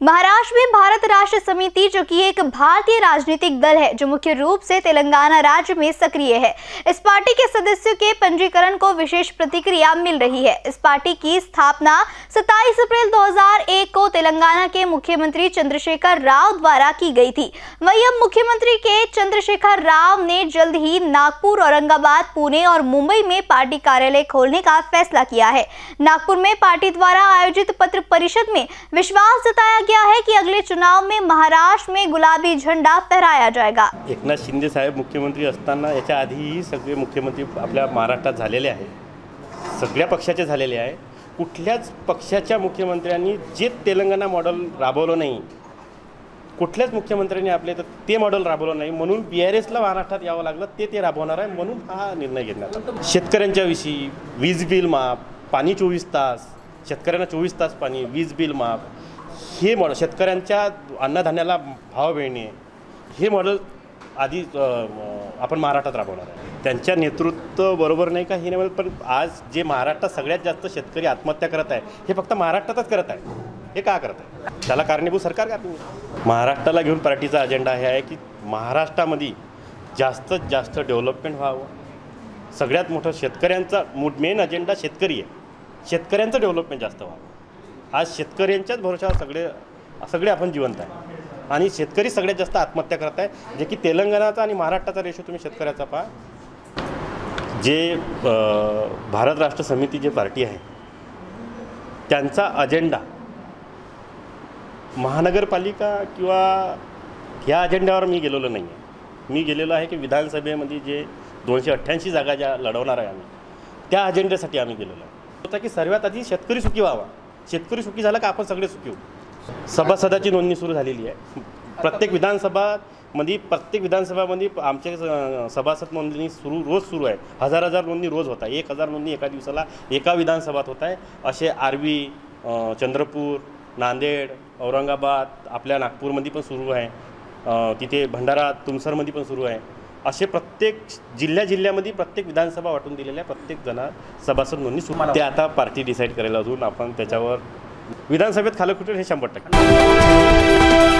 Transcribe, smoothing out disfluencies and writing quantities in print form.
महाराष्ट्र में भारत राष्ट्र समिति, जो कि एक भारतीय राजनीतिक दल है जो मुख्य रूप से तेलंगाना राज्य में सक्रिय है, इस पार्टी के सदस्यों के पंजीकरण को विशेष प्रतिक्रिया मिल रही है। इस पार्टी की स्थापना 27 अप्रैल 2001 को तेलंगाना के मुख्यमंत्री चंद्रशेखर राव द्वारा की गई थी। वहीं अब मुख्यमंत्री के चंद्रशेखर राव ने जल्द ही नागपुर, औरंगाबाद, पुणे और मुंबई में पार्टी कार्यालय खोलने का फैसला किया है। नागपुर में पार्टी द्वारा आयोजित पत्र परिषद में विश्वास जताया गया है कि अगले चुनाव में महाराष्ट्र में गुलाबी झंडा फहराया जाएगा। एकनाथ शिंदे साहेब मुख्यमंत्री असताना याच्या आधीही सगळे मुख्यमंत्री आपल्या महाराष्ट्रात झालेले आहेत, सगळ्या पक्षाचे झालेले आहे। कुठल्याच पक्षाच्या मुख्यमंत्र्यांनी जे तेलंगणा मॉडेल राबवलं नाही, कुठल्याच मुख्यमंत्र्यांनी आपले तर ते मॉडेल राबवलं नाही, म्हणून बीआरएसला महाराष्ट्रात यावं लागलं, ते राबवणार आहे, म्हणून हा निर्णय घेण्यात आला। शेतकऱ्यांच्या विषयी वीज बिल माफ, पाणी 24 तास, शेतकऱ्यांना 24 तास पाणी, वीज बिल माफ, हे मॉडेल, शेतकऱ्यांच्या अन्नधान्याला भाव मिळणे, हे मॉडेल आधी आपण महाराष्ट्रात राबवणार आहे। त्यांच्या नेतृत्व बरोबर नाही का हे नाही, पण आज जे महाराष्ट्रात सगळ्यात जास्त शेतकरी आत्महत्या करत आहे हे फक्त महाराष्ट्रातच करत आहे। हे का करत आहे? त्याला कारणीभूत सरकार कारणीभूत। महाराष्ट्राला घेऊन पार्टीचा अजेंडा हे आहे की महाराष्ट्रामध्ये जास्तीत जास्त डेव्हलपमेंट व्हावं। सगळ्यात मोठं शेतकऱ्यांचा मेन अजेंडा शेतकरी आहे, शेतकऱ्यांचं डेव्हलपमेंट जास्त व्हावं। आज शेतकऱ्यांच्याच भरोशावर सगळे आपण जिवंत आहे आणि शेतकरी सगळ्यात जास्त आत्महत्या करत आहे, जे की तेलंगणाचा आणि महाराष्ट्राचा रेशो तुम्ही शेतकऱ्याचा पहा। जे भारत राष्ट्र समिती जे पार्टी आहे त्यांचा अजेंडा महानगरपालिका किंवा ह्या अजेंड्यावर मी गेलेलो नाही आहे। मी गेलेलो आहे की विधानसभेमध्ये जे 288 जागा ज्या लढवणार आहे आम्ही, त्या अजेंड्यासाठी आम्ही गेलेलो आहे। होता की सर्वात आधी शेतकरी सुखी व्हावा, शेतकरी सुखी झाला का आपण सगळे सुखी होऊ। सभासदाची नोंदणी सुरू झालेली आहे। प्रत्येक विधानसभामध्ये आमचे सभासद नोंदणी रोज सुरू आहे। हजार नोंदणी रोज होत आहे, 1000 नोंदणी एका दिवसाला एका विधानसभात होत आहे। असे आर्वी, चंद्रपूर, नांदेड, औरंगाबाद, आपल्या नागपूरमध्ये पण सुरू आहे, तिथे भंडारा, तुमसरमध्ये पण सुरू आहे। असे प्रत्येक जिल्ह्यामध्ये प्रत्येक विधानसभा वाटून दिलेल्या प्रत्येक जण सभासद नोंदणी सुरू, ते आता पार्टी डिसाईड करायला अजून आपण त्याच्यावर विधानसभेत खालं खुटेल हे 100%।